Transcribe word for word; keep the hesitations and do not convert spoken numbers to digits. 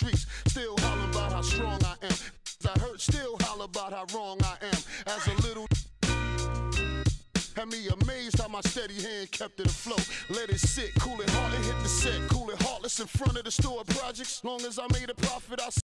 streets, still holler about how strong I am. I heard still holler about how wrong I am. As a little had me amazed how my steady hand kept it afloat. Let it sit, cool it hard and hit the set, cool it heartless in front of the store projects. Long as I made a profit, I